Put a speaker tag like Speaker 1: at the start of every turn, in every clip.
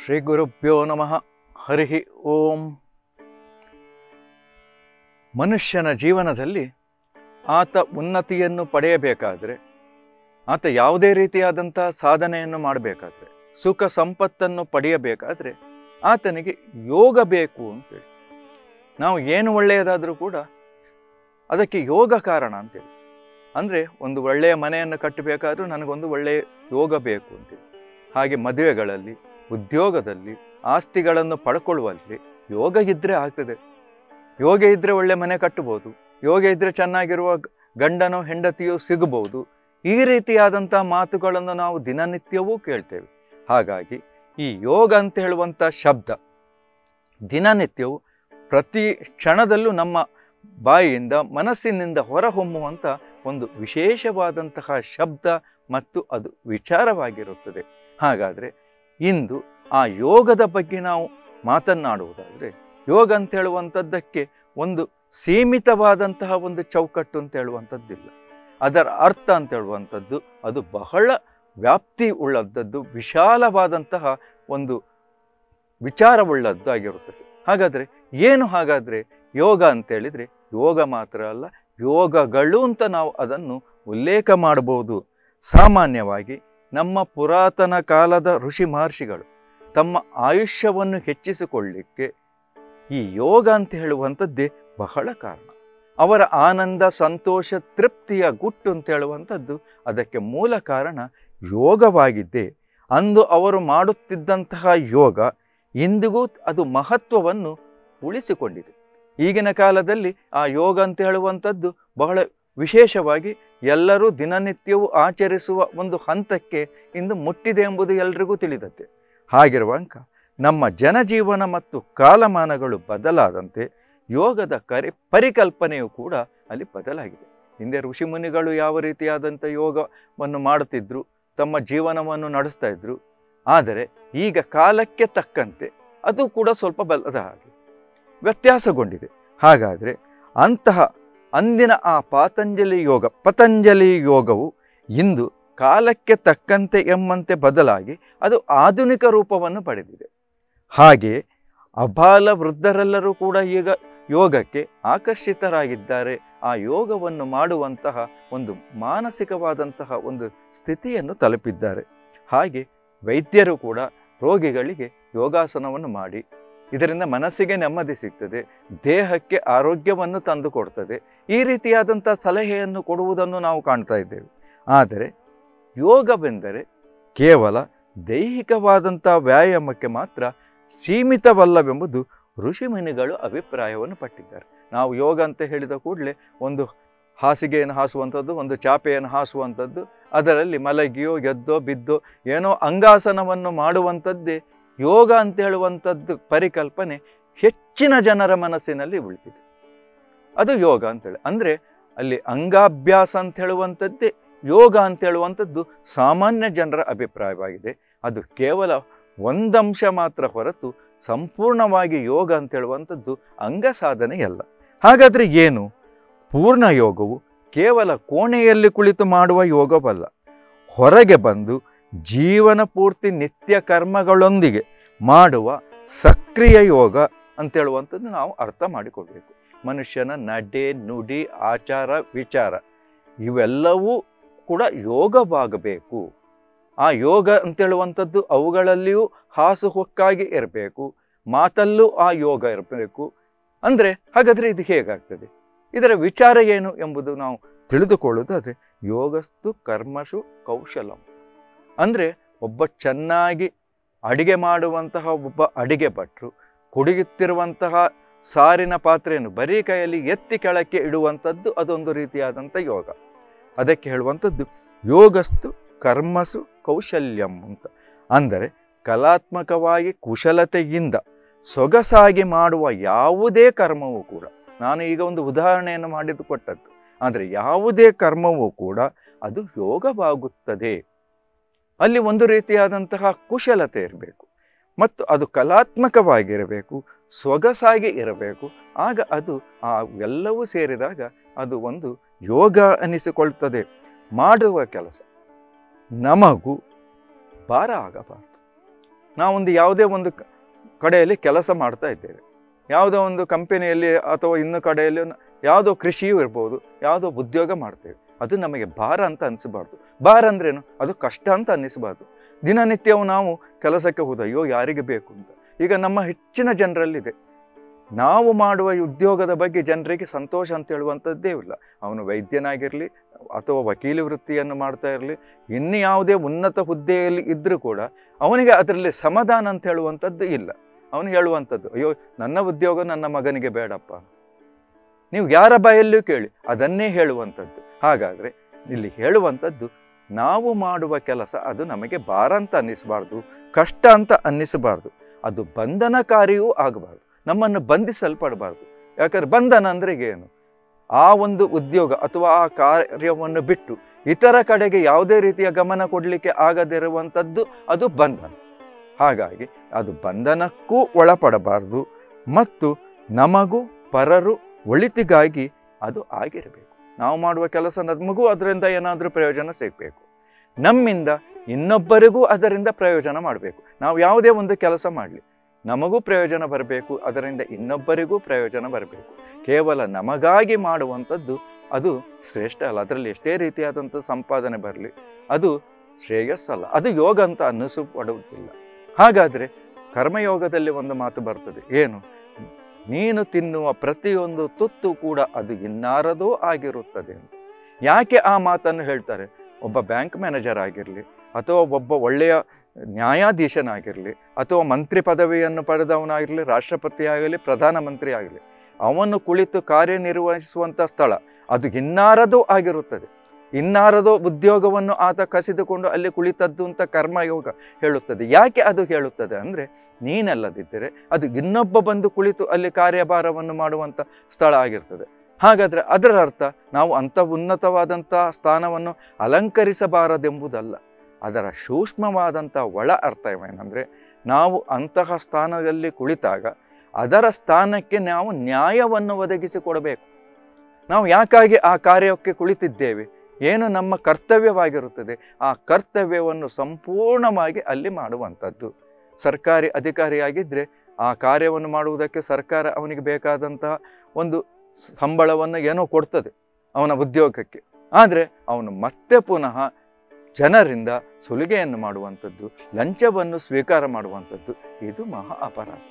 Speaker 1: ಶ್ರೀ ಗುರುಭ್ಯೋ ನಮಃ. ಹರಿ ಓಂ. ಮನುಷ್ಯನ ಜೀವನದಲ್ಲಿ ಆತ ಉನ್ನತಿಯನ್ನು ಪಡೆಯಬೇಕಾದರೆ, ಆತ ಯಾವುದೇ ರೀತಿಯಾದಂಥ ಸಾಧನೆಯನ್ನು ಮಾಡಬೇಕಾದ್ರೆ, ಸುಖ ಸಂಪತ್ತನ್ನು ಪಡೆಯಬೇಕಾದ್ರೆ ಆತನಿಗೆ ಯೋಗ ಬೇಕು ಅಂತೇಳಿ. ನಾವು ಏನು ಒಳ್ಳೆಯದಾದರೂ ಕೂಡ ಅದಕ್ಕೆ ಯೋಗ ಕಾರಣ ಅಂತೇಳಿ. ಅಂದರೆ ಒಂದು ಒಳ್ಳೆಯ ಮನೆಯನ್ನು ಕಟ್ಟಬೇಕಾದ್ರೂ ನನಗೊಂದು ಒಳ್ಳೆಯ ಯೋಗ ಬೇಕು ಅಂತೇಳಿ. ಹಾಗೆ ಮದುವೆಗಳಲ್ಲಿ, ಉದ್ಯೋಗದಲ್ಲಿ, ಆಸ್ತಿಗಳನ್ನು ಪಡ್ಕೊಳ್ಳುವಲ್ಲಿ ಯೋಗ ಇದ್ದರೆ ಆಗ್ತದೆ. ಯೋಗ ಇದ್ದರೆ ಒಳ್ಳೆ ಮನೆ ಕಟ್ಟಬಹುದು, ಯೋಗ ಇದ್ದರೆ ಚೆನ್ನಾಗಿರುವ ಗಂಡನೋ ಹೆಂಡತಿಯೋ ಸಿಗಬಹುದು. ಈ ರೀತಿಯಾದಂಥ ಮಾತುಗಳನ್ನು ನಾವು ದಿನನಿತ್ಯವೂ ಕೇಳ್ತೇವೆ. ಹಾಗಾಗಿ ಈ ಯೋಗ ಅಂತ ಹೇಳುವಂಥ ಶಬ್ದ ದಿನನಿತ್ಯವೂ ಪ್ರತಿ ಕ್ಷಣದಲ್ಲೂ ನಮ್ಮ ಬಾಯಿಯಿಂದ ಮನಸ್ಸಿನಿಂದ ಹೊರಹೊಮ್ಮುವಂಥ ಒಂದು ವಿಶೇಷವಾದಂತಹ ಶಬ್ದ ಮತ್ತು ಅದು ವಿಚಾರವಾಗಿರುತ್ತದೆ. ಹಾಗಾದರೆ ಇಂದು ಆ ಯೋಗದ ಬಗ್ಗೆ ನಾವು ಮಾತನಾಡುವುದಾದರೆ, ಯೋಗ ಅಂತ ಹೇಳುವಂಥದ್ದಕ್ಕೆ ಒಂದು ಸೀಮಿತವಾದಂತಹ ಒಂದು ಚೌಕಟ್ಟು ಅಂತ ಹೇಳುವಂಥದ್ದಿಲ್ಲ. ಅದರ ಅರ್ಥ ಅಂತ ಹೇಳುವಂಥದ್ದು ಅದು ಬಹಳ ವ್ಯಾಪ್ತಿ ಉಳ್ಳದ್ದು, ವಿಶಾಲವಾದಂತಹ ಒಂದು ವಿಚಾರವುಳ್ಳದ್ದು ಆಗಿರುತ್ತದೆ. ಹಾಗಾದರೆ ಏನು ಹಾಗಾದರೆ ಯೋಗ ಅಂತೇಳಿದರೆ, ಯೋಗ ಮಾತ್ರ ಅಲ್ಲ, ಯೋಗಗಳು ಅಂತ ನಾವು ಅದನ್ನು ಉಲ್ಲೇಖ ಮಾಡಬಹುದು. ಸಾಮಾನ್ಯವಾಗಿ ನಮ್ಮ ಪುರಾತನ ಕಾಲದ ಋಷಿ ಮಹರ್ಷಿಗಳು ತಮ್ಮ ಆಯುಷ್ಯವನ್ನು ಹೆಚ್ಚಿಸಿಕೊಳ್ಳಲಿಕ್ಕೆ ಈ ಯೋಗ ಅಂತ ಹೇಳುವಂಥದ್ದೇ ಬಹಳ ಕಾರಣ. ಅವರ ಆನಂದ, ಸಂತೋಷ, ತೃಪ್ತಿಯ ಗುಟ್ಟು ಅಂತ ಹೇಳುವಂಥದ್ದು ಅದಕ್ಕೆ ಮೂಲ ಕಾರಣ ಯೋಗವಾಗಿದ್ದೇ. ಅಂದು ಅವರು ಮಾಡುತ್ತಿದ್ದಂತಹ ಯೋಗ ಇಂದಿಗೂ ಅದು ಮಹತ್ವವನ್ನು ಉಳಿಸಿಕೊಂಡಿದೆ. ಈಗಿನ ಕಾಲದಲ್ಲಿ ಆ ಯೋಗ ಅಂತ ಹೇಳುವಂಥದ್ದು ಬಹಳ ವಿಶೇಷವಾಗಿ ಎಲ್ಲರೂ ದಿನನಿತ್ಯವೂ ಆಚರಿಸುವ ಒಂದು ಹಂತಕ್ಕೆ ಇಂದು ಮುಟ್ಟಿದೆ ಎಂಬುದು ಎಲ್ರಿಗೂ ತಿಳಿದತ್ತೆ. ಹಾಗಿರುವಂಕ ನಮ್ಮ ಜನಜೀವನ ಮತ್ತು ಕಾಲಮಾನಗಳು ಬದಲಾದಂತೆ ಯೋಗದ ಪರಿಕಲ್ಪನೆಯು ಕೂಡ ಅಲ್ಲಿ ಬದಲಾಗಿದೆ. ಹಿಂದೆ ಋಷಿಮುನಿಗಳು ಯಾವ ರೀತಿಯಾದಂಥ ಯೋಗವನ್ನು ಮಾಡುತ್ತಿದ್ದರು, ತಮ್ಮ ಜೀವನವನ್ನು ನಡೆಸ್ತಾ ಇದ್ರು. ಆದರೆ ಈಗ ಕಾಲಕ್ಕೆ ತಕ್ಕಂತೆ ಅದು ಕೂಡ ಸ್ವಲ್ಪ ಬದಲಾಗಿ ವ್ಯತ್ಯಾಸಗೊಂಡಿದೆ. ಹಾಗಾದರೆ ಅಂತಹ ಅಂದಿನ ಆ ಪತಂಜಲಿ ಯೋಗವು ಇಂದು ಕಾಲಕ್ಕೆ ತಕ್ಕಂತೆ ಎಂಬಂತೆ ಬದಲಾಗಿ ಅದು ಆಧುನಿಕ ರೂಪವನ್ನು ಪಡೆದಿದೆ. ಹಾಗೆ ಅಬಾಲ ವೃದ್ಧರೆಲ್ಲರೂ ಕೂಡ ಈಗ ಯೋಗಕ್ಕೆ ಆಕರ್ಷಿತರಾಗಿದ್ದಾರೆ. ಆ ಯೋಗವನ್ನು ಮಾಡುವಂತಹ ಒಂದು ಮಾನಸಿಕವಾದಂತಹ ಒಂದು ಸ್ಥಿತಿಯನ್ನು ತಲುಪಿದ್ದಾರೆ. ಹಾಗೆ ವೈದ್ಯರು ಕೂಡ ರೋಗಿಗಳಿಗೆ ಯೋಗಾಸನವನ್ನು ಮಾಡಿ ಇದರಿಂದ ಮನಸ್ಸಿಗೆ ನೆಮ್ಮದಿ ಸಿಗ್ತದೆ, ದೇಹಕ್ಕೆ ಆರೋಗ್ಯವನ್ನು ತಂದು ಕೊಡ್ತದೆ, ಈ ರೀತಿಯಾದಂಥ ಸಲಹೆಯನ್ನು ಕೊಡುವುದನ್ನು ನಾವು ಕಾಣ್ತಾ ಇದ್ದೇವೆ. ಆದರೆ ಯೋಗವೆಂದರೆ ಕೇವಲ ದೈಹಿಕವಾದಂಥ ವ್ಯಾಯಾಮಕ್ಕೆ ಮಾತ್ರ ಸೀಮಿತವಲ್ಲವೆಂಬುದು ಋಷಿಮುನಿಗಳು ಅಭಿಪ್ರಾಯವನ್ನು ಪಟ್ಟಿದ್ದಾರೆ. ನಾವು ಯೋಗ ಅಂತ ಹೇಳಿದ ಕೂಡಲೇ ಒಂದು ಹಾಸಿಗೆಯನ್ನು ಹಾಸುವಂಥದ್ದು, ಒಂದು ಚಾಪೆಯನ್ನು ಹಾಸುವಂಥದ್ದು, ಅದರಲ್ಲಿ ಮಲಗಿಯೋ ಎದ್ದೋ ಬಿದ್ದೋ ಏನೋ ಅಂಗಾಸನವನ್ನು ಮಾಡುವಂಥದ್ದೇ ಯೋಗ ಅಂತ ಹೇಳುವಂಥದ್ದು ಪರಿಕಲ್ಪನೆ ಹೆಚ್ಚಿನ ಜನರ ಮನಸ್ಸಿನಲ್ಲಿ ಉಳಿದಿದೆ. ಅದು ಯೋಗ ಅಂತೇಳಿ ಅಂದರೆ ಅಲ್ಲಿ ಅಂಗಾಭ್ಯಾಸ ಅಂತ ಹೇಳುವಂಥದ್ದೇ ಯೋಗ ಅಂತ ಹೇಳುವಂಥದ್ದು ಸಾಮಾನ್ಯ ಜನರ ಅಭಿಪ್ರಾಯವಾಗಿದೆ. ಅದು ಕೇವಲ ಒಂದಂಶ ಮಾತ್ರ ಹೊರತು ಸಂಪೂರ್ಣವಾಗಿ ಯೋಗ ಅಂತ ಹೇಳುವಂಥದ್ದು ಅಂಗ ಸಾಧನೆಯಲ್ಲ. ಹಾಗಾದರೆ ಏನು? ಪೂರ್ಣ ಯೋಗವು ಕೇವಲ ಕೋಣೆಯಲ್ಲಿ ಕುಳಿತು ಮಾಡುವ ಯೋಗವಲ್ಲ, ಹೊರಗೆ ಬಂದು ಜೀವನ ಪೂರ್ತಿ ನಿತ್ಯ ಕರ್ಮಗಳೊಂದಿಗೆ ಮಾಡುವ ಸಕ್ರಿಯ ಯೋಗ ಅಂತೇಳುವಂಥದ್ದು ನಾವು ಅರ್ಥ ಮಾಡಿಕೊಳ್ಬೇಕು. ಮನುಷ್ಯನ ನಡೆ, ನುಡಿ, ಆಚಾರ, ವಿಚಾರ ಇವೆಲ್ಲವೂ ಕೂಡ ಯೋಗವಾಗಬೇಕು. ಆ ಯೋಗ ಅಂತೇಳುವಂಥದ್ದು ಅವುಗಳಲ್ಲಿಯೂ ಹಾಸುಹೊಕ್ಕಾಗಿ ಇರಬೇಕು, ಮಾತಲ್ಲೂ ಆ ಯೋಗ ಇರಬೇಕು. ಅಂದರೆ ಹಾಗಾದರೆ ಇದು ಹೇಗಾಗ್ತದೆ, ಇದರ ವಿಚಾರ ಏನು ಎಂಬುದು ನಾವು ತಿಳಿದುಕೊಳ್ಳೋದಾದರೆ, ಯೋಗಸ್ತು ಕರ್ಮಸು ಕೌಶಲಂ. ಅಂದರೆ ಒಬ್ಬ ಚೆನ್ನಾಗಿ ಅಡಿಗೆ ಮಾಡುವಂತಹ ಒಬ್ಬ ಅಡಿಗೆ ಭಟ್ರು ಕುಡಿಯುತ್ತಿರುವಂತಹ ಸಾರಿನ ಪಾತ್ರೆಯನ್ನು ಬರೀ ಕೈಯಲ್ಲಿ ಎತ್ತಿ ಕೆಳಕ್ಕೆ ಇಡುವಂಥದ್ದು ಅದೊಂದು ರೀತಿಯಾದಂಥ ಯೋಗ. ಅದಕ್ಕೆ ಹೇಳುವಂಥದ್ದು ಯೋಗಸ್ತು ಕರ್ಮಸು ಕೌಶಲ್ಯಂ ಅಂತ. ಅಂದರೆ ಕಲಾತ್ಮಕವಾಗಿ ಕುಶಲತೆಯಿಂದ ಸೊಗಸಾಗಿ ಮಾಡುವ ಯಾವುದೇ ಕರ್ಮವೂ ಕೂಡ, ನಾನು ಈಗ ಒಂದು ಉದಾಹರಣೆಯನ್ನು ಮಾಡಿದ್ದು ಕೊಟ್ಟದ್ದು, ಆದರೆ ಯಾವುದೇ ಕರ್ಮವೂ ಕೂಡ ಅದು ಯೋಗವಾಗುತ್ತದೆ. ಅಲ್ಲಿ ಒಂದು ರೀತಿಯಾದಂತಹ ಕುಶಲತೆ ಇರಬೇಕು ಮತ್ತು ಅದು ಕಲಾತ್ಮಕವಾಗಿರಬೇಕು, ಸೊಗಸಾಗಿ ಇರಬೇಕು. ಆಗ ಅದು ಆ ಎಲ್ಲವೂ ಸೇರಿದಾಗ ಅದು ಒಂದು ಯೋಗ ಅನಿಸಿಕೊಳ್ತದೆ. ಮಾಡುವ ಕೆಲಸ ನಮಗೂ ಭಾರ ಆಗಬಾರ್ದು. ನಾವೊಂದು ಯಾವುದೇ ಒಂದು ಕಡೆಯಲ್ಲಿ ಕೆಲಸ ಮಾಡ್ತಾ ಇದ್ದೇವೆ, ಯಾವುದೋ ಒಂದು ಕಂಪನಿಯಲ್ಲಿ ಅಥವಾ ಇನ್ನು ಕಡೆಯಲ್ಲಿ ಯಾವುದೋ ಕೃಷಿಯೂ ಇರ್ಬೋದು, ಯಾವುದೋ ಉದ್ಯೋಗ ಮಾಡ್ತೇವೆ. ಅದು ನಮಗೆ ಭಾರ ಅಂತ ಅನಿಸಬಾರ್ದು. ಭಾರ ಅಂದ್ರೇನು? ಅದು ಕಷ್ಟ ಅಂತ ಅನ್ನಿಸಬಾರ್ದು. ದಿನನಿತ್ಯವೂ ನಾವು ಕೆಲಸಕ್ಕೆ ಹೋದ ಅಯ್ಯೋ ಯಾರಿಗೆ ಬೇಕು ಅಂತ. ಈಗ ನಮ್ಮ ಹೆಚ್ಚಿನ ಜನರಲ್ಲಿದೆ, ನಾವು ಮಾಡುವ ಉದ್ಯೋಗದ ಬಗ್ಗೆ ಜನರಿಗೆ ಸಂತೋಷ ಅಂತ ಹೇಳುವಂಥದ್ದೇ ಇಲ್ಲ. ಅವನು ವೈದ್ಯನಾಗಿರಲಿ ಅಥವಾ ವಕೀಲಿ ವೃತ್ತಿಯನ್ನು ಮಾಡ್ತಾ ಇರಲಿ, ಇನ್ನು ಯಾವುದೇ ಉನ್ನತ ಹುದ್ದೆಯಲ್ಲಿ ಇದ್ದರೂ ಕೂಡ ಅವನಿಗೆ ಅದರಲ್ಲಿ ಸಮಾಧಾನ ಅಂತ ಹೇಳುವಂಥದ್ದು ಇಲ್ಲ. ಅವನು ಹೇಳುವಂಥದ್ದು ಅಯ್ಯೋ ನನ್ನ ಉದ್ಯೋಗ ನನ್ನ ಮಗನಿಗೆ ಬೇಡಪ್ಪ. ನೀವು ಯಾರ ಬಾಯಲ್ಲೂ ಕೇಳಿ ಅದನ್ನೇ ಹೇಳುವಂಥದ್ದು. ಹಾಗಾದರೆ ಇಲ್ಲಿ ಹೇಳುವಂಥದ್ದು, ನಾವು ಮಾಡುವ ಕೆಲಸ ಅದು ನಮಗೆ ಭಾರ ಅಂತ ಅನ್ನಿಸಬಾರ್ದು, ಕಷ್ಟ ಅಂತ ಅನ್ನಿಸಬಾರ್ದು, ಅದು ಬಂಧನಕಾರಿಯೂ ಆಗಬಾರ್ದು, ನಮ್ಮನ್ನು ಬಂಧಿಸಲ್ಪಡಬಾರ್ದು. ಯಾಕಂದರೆ ಬಂಧನ ಅಂದರೆ ಏನು? ಆ ಒಂದು ಉದ್ಯೋಗ ಅಥವಾ ಆ ಕಾರ್ಯವನ್ನು ಬಿಟ್ಟು ಇತರ ಕಡೆಗೆ ಯಾವುದೇ ರೀತಿಯ ಗಮನ ಕೊಡಲಿಕ್ಕೆ ಆಗದಿರುವಂಥದ್ದು ಅದು ಬಂಧನ. ಹಾಗಾಗಿ ಅದು ಬಂಧನಕ್ಕೂ ಒಳಪಡಬಾರ್ದು ಮತ್ತು ನಮಗೂ ಪರರು ಒಳಿತಿಗಾಗಿ ಅದು ಆಗಿರಬೇಕು. ನಾವು ಮಾಡುವ ಕೆಲಸ ನಮಗೂ ಅದರಿಂದ ಏನಾದರೂ ಪ್ರಯೋಜನ ಸಿಗಬೇಕು, ನಮ್ಮಿಂದ ಇನ್ನೊಬ್ಬರಿಗೂ ಅದರಿಂದ ಪ್ರಯೋಜನ ಮಾಡಬೇಕು. ನಾವು ಯಾವುದೇ ಒಂದು ಕೆಲಸ ಮಾಡಲಿ ನಮಗೂ ಪ್ರಯೋಜನ ಬರಬೇಕು, ಅದರಿಂದ ಇನ್ನೊಬ್ಬರಿಗೂ ಪ್ರಯೋಜನ ಬರಬೇಕು. ಕೇವಲ ನಮಗಾಗಿ ಮಾಡುವಂಥದ್ದು ಅದು ಶ್ರೇಷ್ಠ ಅಲ್ಲ. ಅದರಲ್ಲಿ ಎಷ್ಟೇ ರೀತಿಯಾದಂಥ ಸಂಪಾದನೆ ಬರಲಿ ಅದು ಶ್ರೇಯಸ್ಸಲ್ಲ, ಅದು ಯೋಗ ಅಂತ ಅನ್ನಿಸಲ್ಪಡುವುದಿಲ್ಲ. ಹಾಗಾದರೆ ಕರ್ಮಯೋಗದಲ್ಲಿ ಒಂದು ಮಾತು ಬರ್ತದೆ, ಏನು? ನೀನು ತಿನ್ನುವ ಪ್ರತಿಯೊಂದು ತುತ್ತು ಕೂಡ ಅದು ಇನ್ನಾರದೋ ಆಗಿರುತ್ತದೆ ಅಂತ. ಯಾಕೆ ಆ ಮಾತನ್ನು ಹೇಳ್ತಾರೆ? ಒಬ್ಬ ಬ್ಯಾಂಕ್ ಮ್ಯಾನೇಜರ್ ಆಗಿರಲಿ ಅಥವಾ ಒಬ್ಬ ಒಳ್ಳೆಯ ನ್ಯಾಯಾಧೀಶನಾಗಿರಲಿ ಅಥವಾ ಮಂತ್ರಿ ಪದವಿಯನ್ನು ಪಡೆದವನಾಗಿರಲಿ, ರಾಷ್ಟ್ರಪತಿ ಆಗಲಿ, ಪ್ರಧಾನಮಂತ್ರಿ ಆಗಲಿ, ಅವನು ಕುಳಿತು ಕಾರ್ಯನಿರ್ವಹಿಸುವಂಥ ಸ್ಥಳ ಅದು ಇನ್ನಾರದೋ ಆಗಿರುತ್ತದೆ. ಇನ್ನಾರದೋ ಉದ್ಯೋಗವನ್ನು ಆತ ಕಸಿದುಕೊಂಡು ಅಲ್ಲಿ ಕುಳಿತದ್ದು ಅಂತ ಕರ್ಮಯೋಗ ಹೇಳುತ್ತದೆ. ಯಾಕೆ ಅದು ಹೇಳುತ್ತದೆ ಅಂದರೆ, ನೀನಲ್ಲದಿದ್ದರೆ ಅದು ಇನ್ನೊಬ್ಬ ಬಂದು ಕುಳಿತು ಅಲ್ಲಿ ಕಾರ್ಯಭಾರವನ್ನು ಮಾಡುವಂಥ ಸ್ಥಳ ಆಗಿರ್ತದೆ. ಹಾಗಾದರೆ ಅದರ ಅರ್ಥ ನಾವು ಅಂಥ ಉನ್ನತವಾದಂಥ ಸ್ಥಾನವನ್ನು ಅಲಂಕರಿಸಬಾರದೆಂಬುದಲ್ಲ. ಅದರ ಸೂಕ್ಷ್ಮವಾದಂಥ ಒಳ ಅರ್ಥವೇನೆಂದರೆ, ನಾವು ಅಂತಹ ಸ್ಥಾನದಲ್ಲಿ ಕುಳಿತಾಗ ಅದರ ಸ್ಥಾನಕ್ಕೆ ನಾವು ನ್ಯಾಯವನ್ನು ಒದಗಿಸಿಕೊಡಬೇಕು. ನಾವು ಯಾಕಾಗಿ ಆ ಕಾರ್ಯಕ್ಕೆ ಕುಳಿತಿದ್ದೇವೆ, ಏನು ನಮ್ಮ ಕರ್ತವ್ಯವಾಗಿರುತ್ತದೆ, ಆ ಕರ್ತವ್ಯವನ್ನು ಸಂಪೂರ್ಣವಾಗಿ ಅಲ್ಲಿ ಮಾಡುವಂಥದ್ದು. ಸರ್ಕಾರಿ ಅಧಿಕಾರಿಯಾಗಿದ್ದರೆ ಆ ಕಾರ್ಯವನ್ನು ಮಾಡುವುದಕ್ಕೆ ಸರ್ಕಾರ ಅವನಿಗೆ ಬೇಕಾದಂತಹ ಒಂದು ಸಂಬಳವನ್ನು ಏನೋ ಕೊಡ್ತದೆ ಅವನ ಉದ್ಯೋಗಕ್ಕೆ. ಆದರೆ ಅವನು ಮತ್ತೆ ಪುನಃ ಜನರಿಂದ ಸುಲಿಗೆಯನ್ನು ಮಾಡುವಂಥದ್ದು, ಲಂಚವನ್ನು ಸ್ವೀಕಾರ ಮಾಡುವಂಥದ್ದು, ಇದು ಮಹಾ ಅಪರಾಧ.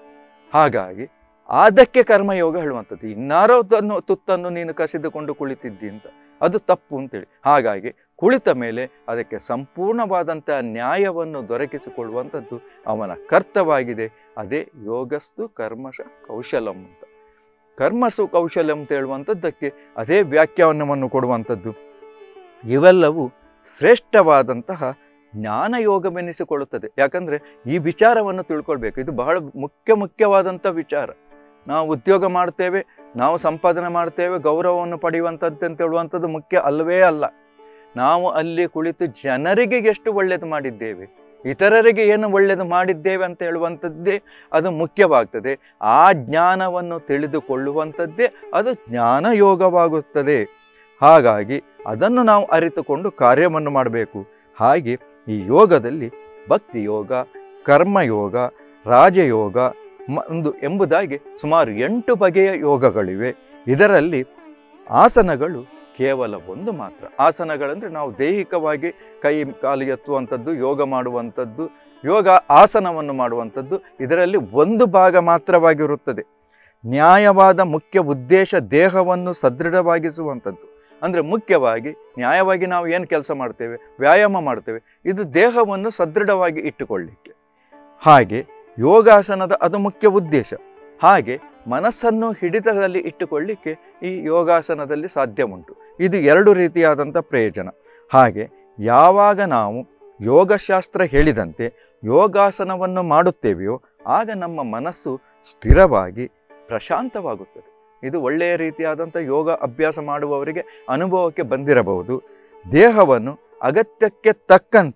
Speaker 1: ಹಾಗಾಗಿ ಅದಕ್ಕೆ ಕರ್ಮಯೋಗ ಹೇಳುವಂಥದ್ದು. ಇನ್ನಾರೋ ತುತ್ತನ್ನು ನೀನು ಕಸಿದುಕೊಂಡು ಕುಳಿತಿದ್ದಿ ಅಂತ, ಅದು ತಪ್ಪು ಅಂತೇಳಿ. ಹಾಗಾಗಿ ಕುಳಿತ ಮೇಲೆ ಅದಕ್ಕೆ ಸಂಪೂರ್ಣವಾದಂಥ ನ್ಯಾಯವನ್ನು ದೊರಕಿಸಿಕೊಳ್ಳುವಂಥದ್ದು ಅವನ ಕರ್ತವ್ಯವಾಗಿದೆ. ಅದೇ ಯೋಗಸ್ತು ಕರ್ಮಶ ಕೌಶಲಂ ಅಂತ. ಕರ್ಮಸು ಕೌಶಲ್ಯಂ ಅಂತ ಹೇಳುವಂಥದ್ದಕ್ಕೆ ಅದೇ ವ್ಯಾಖ್ಯಾನವನ್ನು ಕೊಡುವಂಥದ್ದು. ಇವೆಲ್ಲವೂ ಶ್ರೇಷ್ಠವಾದಂತಹ ಜ್ಞಾನಯೋಗವೆನಿಸಿಕೊಳ್ಳುತ್ತದೆ. ಯಾಕಂದರೆ ಈ ವಿಚಾರವನ್ನು ತಿಳ್ಕೊಳ್ಬೇಕು, ಇದು ಬಹಳ ಮುಖ್ಯವಾದಂಥ ವಿಚಾರ. ನಾವು ಉದ್ಯೋಗ ಮಾಡ್ತೇವೆ, ನಾವು ಸಂಪಾದನೆ ಮಾಡ್ತೇವೆ, ಗೌರವವನ್ನು ಪಡೆಯುವಂಥದ್ದು ಅಂತ ಹೇಳುವಂಥದ್ದು ಮುಖ್ಯ ಅಲ್ಲವೇ ಅಲ್ಲ. ನಾವು ಅಲ್ಲಿ ಕುಳಿತು ಜನರಿಗೆ ಎಷ್ಟು ಒಳ್ಳೆಯದು ಮಾಡಿದ್ದೇವೆ, ಇತರರಿಗೆ ಏನು ಒಳ್ಳೆಯದು ಮಾಡಿದ್ದೇವೆ ಅಂತ ಹೇಳುವಂಥದ್ದೇ ಅದು ಮುಖ್ಯವಾಗ್ತದೆ. ಆ ಜ್ಞಾನವನ್ನು ತಿಳಿದುಕೊಳ್ಳುವಂಥದ್ದೇ ಅದು ಜ್ಞಾನಯೋಗವಾಗುತ್ತದೆ. ಹಾಗಾಗಿ ಅದನ್ನು ನಾವು ಅರಿತುಕೊಂಡು ಕಾರ್ಯವನ್ನು ಮಾಡಬೇಕು. ಹಾಗೆ ಈ ಯೋಗದಲ್ಲಿ ಭಕ್ತಿ ಯೋಗ, ಕರ್ಮಯೋಗ, ರಾಜಯೋಗ ಎಂಬುದಾಗಿ ಸುಮಾರು 8 ಬಗೆಯ ಯೋಗಗಳಿವೆ. ಇದರಲ್ಲಿ ಆಸನಗಳು ಕೇವಲ ಒಂದು ಮಾತ್ರ. ಆಸನಗಳಂದರೆ ನಾವು ದೈಹಿಕವಾಗಿ ಕೈ ಕಾಲು ಎತ್ತುವಂಥದ್ದು, ಯೋಗ ಮಾಡುವಂಥದ್ದು, ಯೋಗ ಆಸನವನ್ನು ಮಾಡುವಂಥದ್ದು, ಇದರಲ್ಲಿ ಒಂದು ಭಾಗ ಮಾತ್ರವಾಗಿರುತ್ತದೆ. ನ್ಯಾಯವಾದ ಮುಖ್ಯ ಉದ್ದೇಶ ದೇಹವನ್ನು ಸದೃಢವಾಗಿಸುವಂಥದ್ದು. ಅಂದರೆ ಮುಖ್ಯವಾಗಿ ನ್ಯಾಯವಾಗಿ ನಾವು ಏನು ಕೆಲಸ ಮಾಡ್ತೇವೆ, ವ್ಯಾಯಾಮ ಮಾಡ್ತೇವೆ, ಇದು ದೇಹವನ್ನು ಸದೃಢವಾಗಿ ಇಟ್ಟುಕೊಳ್ಳಿಕ್ಕೆ. ಹಾಗೆ ಯೋಗಾಸನದ ಅದು ಮುಖ್ಯ ಉದ್ದೇಶ. ಹಾಗೆ ಮನಸ್ಸನ್ನು ಹಿಡಿತದಲ್ಲಿ ಇಟ್ಟುಕೊಳ್ಳಿಕ್ಕೆ ಈ ಯೋಗಾಸನದಲ್ಲಿ ಸಾಧ್ಯ ಉಂಟು. ಇದು 2 ರೀತಿಯಾದಂಥ ಪ್ರಯೋಜನ. ಹಾಗೆ ಯಾವಾಗ ನಾವು ಯೋಗಶಾಸ್ತ್ರ ಹೇಳಿದಂತೆ ಯೋಗಾಸನವನ್ನು ಮಾಡುತ್ತೇವೆಯೋ ಆಗ ನಮ್ಮ ಮನಸ್ಸು ಸ್ಥಿರವಾಗಿ ಪ್ರಶಾಂತವಾಗುತ್ತದೆ. ಇದು ಒಳ್ಳೆಯ ರೀತಿಯಾದಂಥ ಯೋಗ ಅಭ್ಯಾಸ ಮಾಡುವವರಿಗೆ ಅನುಭವಕ್ಕೆ ಬಂದಿರಬಹುದು. ದೇಹವನ್ನು ಅಗತ್ಯಕ್ಕೆ ತಕ್ಕಂತೆ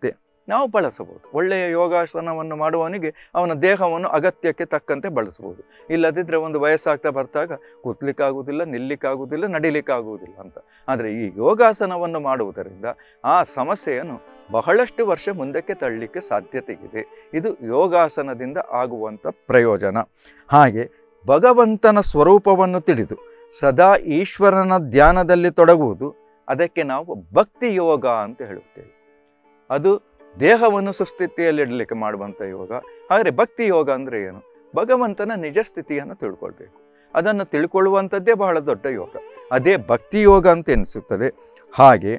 Speaker 1: ನಾವು ಬಳಸಬಹುದು. ಒಳ್ಳೆಯ ಯೋಗಾಸನವನ್ನು ಮಾಡುವವನಿಗೆ ಅವನ ದೇಹವನ್ನು ಅಗತ್ಯಕ್ಕೆ ತಕ್ಕಂತೆ ಬಳಸ್ಬೋದು. ಇಲ್ಲದಿದ್ದರೆ ಒಂದು ವಯಸ್ಸಾಗ್ತಾ ಬರ್ತಾಗ ಕೂತ್ಲಿಕ್ಕಾಗುವುದಿಲ್ಲ, ನಿಲ್ಲಿಕ್ಕಾಗುವುದಿಲ್ಲ, ನಡಿಲಿಕ್ಕಾಗುವುದಿಲ್ಲ ಅಂತ. ಆದರೆ ಈ ಯೋಗಾಸನವನ್ನು ಮಾಡುವುದರಿಂದ ಆ ಸಮಸ್ಯೆಯನ್ನು ಬಹಳಷ್ಟು ವರ್ಷ ಮುಂದಕ್ಕೆ ತಳ್ಳಲಿಕ್ಕೆ ಸಾಧ್ಯತೆ ಇದೆ. ಇದು ಯೋಗಾಸನದಿಂದ ಆಗುವಂಥ ಪ್ರಯೋಜನ. ಹಾಗೆ ಭಗವಂತನ ಸ್ವರೂಪವನ್ನು ತಿಳಿದು ಸದಾ ಈಶ್ವರನ ಧ್ಯಾನದಲ್ಲಿ ತೊಡಗುವುದು, ಅದಕ್ಕೆ ನಾವು ಭಕ್ತಿ ಯೋಗ ಅಂತ ಹೇಳುತ್ತೇವೆ. ಅದು ದೇಹವನ್ನು ಸುಸ್ಥಿತಿಯಲ್ಲಿಡಲಿಕ್ಕೆ ಮಾಡುವಂಥ ಯೋಗ. ಆದರೆ ಭಕ್ತಿ ಯೋಗ ಅಂದರೆ ಏನು? ಭಗವಂತನ ನಿಜ ಸ್ಥಿತಿಯನ್ನು ತಿಳ್ಕೊಳ್ಬೇಕು. ಅದನ್ನು ತಿಳ್ಕೊಳ್ಳುವಂಥದ್ದೇ ಬಹಳ ದೊಡ್ಡ ಯೋಗ. ಅದೇ ಭಕ್ತಿ ಯೋಗ ಅಂತ ಎನಿಸುತ್ತದೆ. ಹಾಗೆ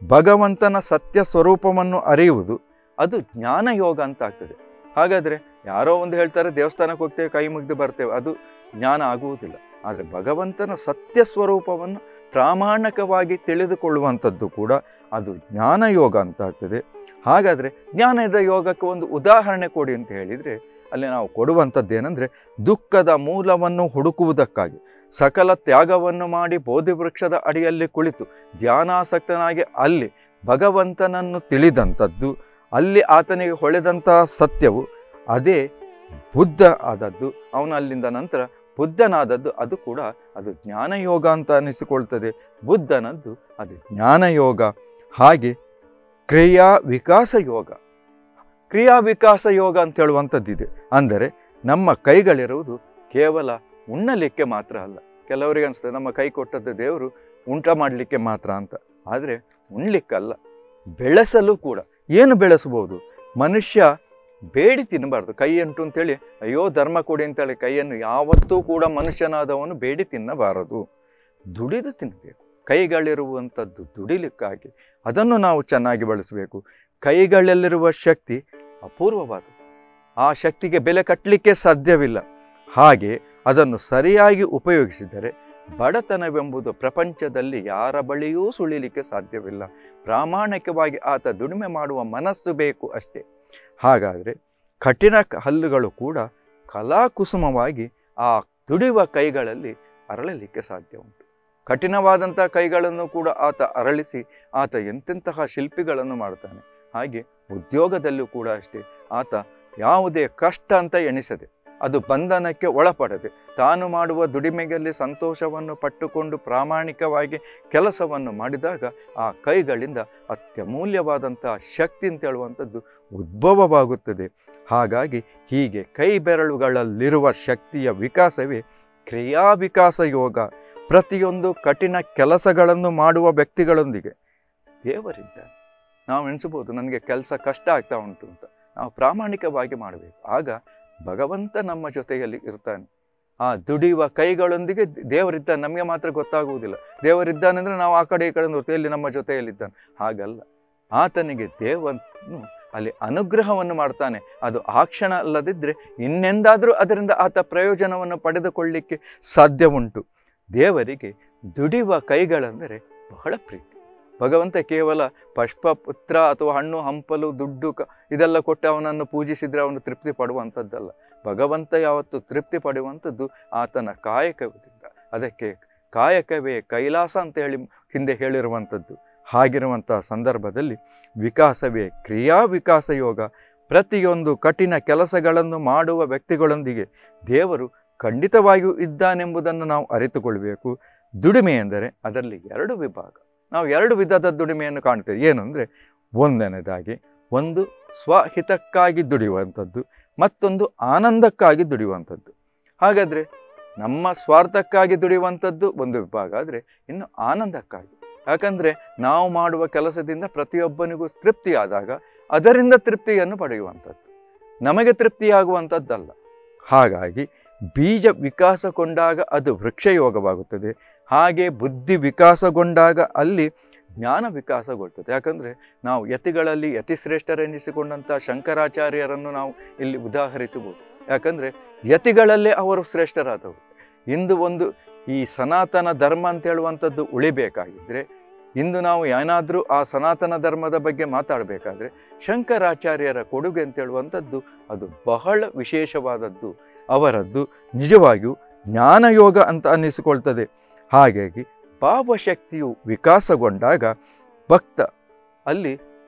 Speaker 1: ಭಗವಂತನ ಸತ್ಯ ಸ್ವರೂಪವನ್ನು ಅರಿಯುವುದು, ಅದು ಜ್ಞಾನ ಯೋಗ ಅಂತ ಆಗ್ತದೆ. ಹಾಗಾದರೆ ಯಾರೋ ಒಂದು ಹೇಳ್ತಾರೆ ದೇವಸ್ಥಾನಕ್ಕೆ ಹೋಗ್ತೇವೆ, ಕೈ ಮುಗಿದು ಬರ್ತೇವೆ, ಅದು ಜ್ಞಾನ ಆಗುವುದಿಲ್ಲ. ಆದರೆ ಭಗವಂತನ ಸತ್ಯ ಸ್ವರೂಪವನ್ನು ಪ್ರಾಮಾಣಿಕವಾಗಿ ತಿಳಿದುಕೊಳ್ಳುವಂಥದ್ದು ಕೂಡ ಅದು ಜ್ಞಾನ ಯೋಗ ಅಂತ ಆಗ್ತದೆ. ಹಾಗಾದರೆ ಜ್ಞಾನದ ಯೋಗಕ್ಕೆ ಒಂದು ಉದಾಹರಣೆ ಕೊಡಿ ಅಂತ ಹೇಳಿದರೆ, ಅಲ್ಲಿ ನಾವು ಕೊಡುವಂಥದ್ದು ಏನಂದರೆ, ದುಃಖದ ಮೂಲವನ್ನು ಹುಡುಕುವುದಕ್ಕಾಗಿ ಸಕಲ ತ್ಯಾಗವನ್ನು ಮಾಡಿ ಬೋಧಿ ವೃಕ್ಷದ ಅಡಿಯಲ್ಲಿ ಕುಳಿತು ಧ್ಯಾನಾಸಕ್ತನಾಗಿ ಅಲ್ಲಿ ಭಗವಂತನನ್ನು ತಿಳಿದಂಥದ್ದು, ಅಲ್ಲಿ ಆತನಿಗೆ ಹೊಳೆದಂತಹ ಸತ್ಯವು ಅದೇ ಬುದ್ಧ ಆದದ್ದು. ಅವನು ಅಲ್ಲಿಂದ ನಂತರ ಬುದ್ಧನಾದದ್ದು, ಅದು ಕೂಡ ಅದು ಜ್ಞಾನಯೋಗ ಅಂತ ಅನಿಸಿಕೊಳ್ತದೆ. ಬುದ್ಧನದ್ದು ಅದು ಜ್ಞಾನಯೋಗ. ಹಾಗೆ ಕ್ರಿಯಾ ವಿಕಾಸ ಯೋಗ, ಕ್ರಿಯಾ ವಿಕಾಸ ಯೋಗ ಅಂತ ಹೇಳುವಂಥದ್ದಿದೆ. ಅಂದರೆ ನಮ್ಮ ಕೈಗಳಿರುವುದು ಕೇವಲ ಉಣ್ಣಲಿಕ್ಕೆ ಮಾತ್ರ ಅಲ್ಲ. ಕೆಲವರಿಗೆ ಅನಿಸ್ತದೆ ನಮ್ಮ ಕೈ ಕೊಟ್ಟದ್ದು ದೇವರು ಉಂಟ ಮಾಡಲಿಕ್ಕೆ ಮಾತ್ರ ಅಂತ. ಆದರೆ ಉಣ್ಲಿಕ್ಕಲ್ಲ, ಬೆಳೆಸಲು ಕೂಡ. ಏನು ಬೆಳೆಸ್ಬೋದು? ಮನುಷ್ಯ ಬೇಡಿ ತಿನ್ನಬಾರ್ದು. ಕೈ ಉಂಟು ಅಂತೇಳಿ ಅಯ್ಯೋ ಧರ್ಮ ಕೊಡಿ ಅಂತೇಳಿ ಕೈಯನ್ನು ಯಾವತ್ತೂ ಕೂಡ ಮನುಷ್ಯನಾದವನು ಬೇಡಿ ತಿನ್ನಬಾರದು. ದುಡಿದು ತಿನ್ನಬೇಕು. ಕೈಗಳಿರುವಂಥದ್ದು ದುಡಿಲಿಕ್ಕಾಗಿ, ಅದನ್ನು ನಾವು ಚೆನ್ನಾಗಿ ಬಳಸಬೇಕು. ಕೈಗಳಲ್ಲಿರುವ ಶಕ್ತಿ ಅಪೂರ್ವವಾದದ್ದು. ಆ ಶಕ್ತಿಗೆ ಬೆಲೆ ಕಟ್ಟಲಿಕ್ಕೆ ಸಾಧ್ಯವಿಲ್ಲ. ಹಾಗೆ ಅದನ್ನು ಸರಿಯಾಗಿ ಉಪಯೋಗಿಸಿದರೆ ಬಡತನವೆಂಬುದು ಪ್ರಪಂಚದಲ್ಲಿ ಯಾರ ಬಳಿಯೂ ಸುಳಿಲಿಕ್ಕೆ ಸಾಧ್ಯವಿಲ್ಲ. ಪ್ರಾಮಾಣಿಕವಾಗಿ ಆತ ದುಡಿಮೆ ಮಾಡುವ ಮನಸ್ಸು ಬೇಕು ಅಷ್ಟೇ. ಹಾಗಾದರೆ ಕಠಿಣ ಹಲ್ಲುಗಳು ಕೂಡ ಕಲಾಕುಸುಮವಾಗಿ ಆ ದುಡಿಯುವ ಕೈಗಳಲ್ಲಿ ಅರಳಲಿಕ್ಕೆ ಸಾಧ್ಯ ಉಂಟು. ಕಠಿಣವಾದಂಥ ಕೈಗಳನ್ನು ಕೂಡ ಆತ ಅರಳಿಸಿ ಆತ ಎಂತೆಂತಹ ಶಿಲ್ಪಿಗಳನ್ನು ಮಾಡ್ತಾನೆ. ಹಾಗೆ ಉದ್ಯೋಗದಲ್ಲೂ ಕೂಡ ಅಷ್ಟೇ. ಆತ ಯಾವುದೇ ಕಷ್ಟ ಅಂತ ಎಣಿಸದೆ, ಅದು ಬಂಧನಕ್ಕೆ ಒಳಪಡದೆ, ತಾನು ಮಾಡುವ ದುಡಿಮೆಯಲ್ಲಿ ಸಂತೋಷವನ್ನು ಪಟ್ಟುಕೊಂಡು ಪ್ರಾಮಾಣಿಕವಾಗಿ ಕೆಲಸವನ್ನು ಮಾಡಿದಾಗ ಆ ಕೈಗಳಿಂದ ಅತ್ಯಮೂಲ್ಯವಾದಂತಹ ಶಕ್ತಿ ಅಂತ ಹೇಳುವಂಥದ್ದು ಉದ್ಭವವಾಗುತ್ತದೆ. ಹಾಗಾಗಿ ಹೀಗೆ ಕೈ ಬೆರಳುಗಳಲ್ಲಿರುವ ಶಕ್ತಿಯ ವಿಕಾಸವೇ ಕ್ರಿಯಾ ವಿಕಾಸ ಯೋಗ. ಪ್ರತಿಯೊಂದು ಕಠಿಣ ಕೆಲಸಗಳನ್ನು ಮಾಡುವ ವ್ಯಕ್ತಿಗಳೊಂದಿಗೆ ದೇವರಿದ್ದಾನೆ. ನಾವು ಎಣಿಸ್ಬೋದು ನನಗೆ ಕೆಲಸ ಕಷ್ಟ ಆಗ್ತಾ ಉಂಟು ಅಂತ. ನಾವು ಪ್ರಾಮಾಣಿಕವಾಗಿ ಮಾಡಬೇಕು. ಆಗ ಭಗವಂತ ನಮ್ಮ ಜೊತೆಯಲ್ಲಿ ಇರ್ತಾನೆ. ಆ ದುಡಿಯುವ ಕೈಗಳೊಂದಿಗೆ ದೇವರಿದ್ದಾನೆ. ನಮಗೆ ಮಾತ್ರ ಗೊತ್ತಾಗುವುದಿಲ್ಲ. ದೇವರಿದ್ದಾನೆ ಅಂದರೆ ನಾವು ಆ ಕಡೆ ಈ ಕಡೆ ನೋಡ್ತೇವೆ, ಎಲ್ಲಿ ನಮ್ಮ ಜೊತೆಯಲ್ಲಿದ್ದಾನೆ. ಹಾಗಲ್ಲ, ಆತನಿಗೆ ದೇವನು ಅಲ್ಲಿ ಅನುಗ್ರಹವನ್ನು ಮಾಡ್ತಾನೆ. ಅದು ಆ ಕ್ಷಣ ಅಲ್ಲದಿದ್ದರೆ ಇನ್ನೆಂದಾದರೂ ಅದರಿಂದ ಆತ ಪ್ರಯೋಜನವನ್ನು ಪಡೆದುಕೊಳ್ಳಲಿಕ್ಕೆ ಸಾಧ್ಯ ಉಂಟು. ದೇವರಿಗೆ ದುಡಿಯುವ ಕೈಗಳೆಂದರೆ ಬಹಳ ಪ್ರೀತಿ. ಭಗವಂತ ಕೇವಲ ಪುಷ್ಪಪುತ್ರ ಅಥವಾ ಹಣ್ಣು ಹಂಪಲು ದುಡ್ಡು ಇದೆಲ್ಲ ಕೊಟ್ಟು ಅವನನ್ನು ಪೂಜಿಸಿದರೆ ಅವನು ತೃಪ್ತಿ ಪಡುವಂಥದ್ದಲ್ಲ. ಭಗವಂತ ಯಾವತ್ತು ತೃಪ್ತಿ ಪಡುವಂಥದ್ದು ಆತನ ಕಾಯಕದಿಂದ. ಅದಕ್ಕೆ ಕಾಯಕವೇ ಕೈಲಾಸ ಅಂತ ಹೇಳಿ ಹಿಂದೆ ಹೇಳಿರುವಂಥದ್ದು. ಹಾಗಿರುವಂತಹ ಸಂದರ್ಭದಲ್ಲಿ ವಿಕಾಸವೇ ಕ್ರಿಯಾ ವಿಕಾಸ ಯೋಗ. ಪ್ರತಿಯೊಂದು ಕಠಿಣ ಕೆಲಸಗಳನ್ನು ಮಾಡುವ ವ್ಯಕ್ತಿಗಳೊಂದಿಗೆ ದೇವರು ಖಂಡಿತವಾಗಿಯೂ ಇದ್ದಾನೆಂಬುದನ್ನು ನಾವು ಅರಿತುಕೊಳ್ಬೇಕು. ದುಡಿಮೆ ಎಂದರೆ ಅದರಲ್ಲಿ ಎರಡು ವಿಭಾಗ. ನಾವು ಎರಡು ವಿಧದ ದುಡಿಮೆಯನ್ನು ಕಾಣ್ತೇವೆ. ಏನು ಅಂದರೆ, ಒಂದನೇದಾಗಿ ಒಂದು ಸ್ವಹಿತಕ್ಕಾಗಿ ದುಡಿಯುವಂಥದ್ದು, ಮತ್ತೊಂದು ಆನಂದಕ್ಕಾಗಿ ದುಡಿಯುವಂಥದ್ದು. ಹಾಗಾದರೆ ನಮ್ಮ ಸ್ವಾರ್ಥಕ್ಕಾಗಿ ದುಡಿಯುವಂಥದ್ದು ಒಂದು ವಿಭಾಗ ಆದರೆ, ಇನ್ನು ಆನಂದಕ್ಕಾಗಿ. ಯಾಕಂದರೆ ನಾವು ಮಾಡುವ ಕೆಲಸದಿಂದ ಪ್ರತಿಯೊಬ್ಬನಿಗೂ ತೃಪ್ತಿಯಾದಾಗ ಅದರಿಂದ ತೃಪ್ತಿಯನ್ನು ಪಡೆಯುವಂಥದ್ದು, ನಮಗೆ ತೃಪ್ತಿಯಾಗುವಂಥದ್ದಲ್ಲ. ಹಾಗಾಗಿ ಬೀಜ ವಿಕಾಸಗೊಂಡಾಗ ಅದು ವೃಕ್ಷಯೋಗವಾಗುತ್ತದೆ. ಹಾಗೆ ಬುದ್ಧಿ ವಿಕಾಸಗೊಂಡಾಗ ಅಲ್ಲಿ ಜ್ಞಾನ ವಿಕಾಸಗೊಳ್ತದೆ. ಯಾಕಂದರೆ ನಾವು ಯತಿಗಳಲ್ಲಿ ಯತಿಶ್ರೇಷ್ಠರೆನಿಸಿಕೊಂಡಂಥ ಶಂಕರಾಚಾರ್ಯರನ್ನು ನಾವು ಇಲ್ಲಿ ಉದಾಹರಿಸಬಹುದು. ಯಾಕಂದರೆ ಯತಿಗಳಲ್ಲೇ ಅವರು ಶ್ರೇಷ್ಠರಾದವರು. ಇಂದು ಒಂದು ಈ ಸನಾತನ ಧರ್ಮ ಅಂತ ಹೇಳುವಂಥದ್ದು ಉಳಿಬೇಕಾಗಿದ್ದರೆ, ಇಂದು ನಾವು ಏನಾದರೂ ಆ ಸನಾತನ ಧರ್ಮದ ಬಗ್ಗೆ ಮಾತಾಡಬೇಕಾದ್ರೆ ಶಂಕರಾಚಾರ್ಯರ ಕೊಡುಗೆ ಅಂತ ಹೇಳುವಂಥದ್ದು ಅದು ಬಹಳ ವಿಶೇಷವಾದದ್ದು. ಅವರದ್ದು ನಿಜವಾಗಿಯೂ ಜ್ಞಾನಯೋಗ ಅಂತ ಅನ್ನಿಸಿಕೊಳ್ತದೆ. ಹಾಗಾಗಿ ಭಾವಶಕ್ತಿಯು ವಿಕಾಸಗೊಂಡಾಗ ಭಕ್ತ ಅಲ್ಲಿ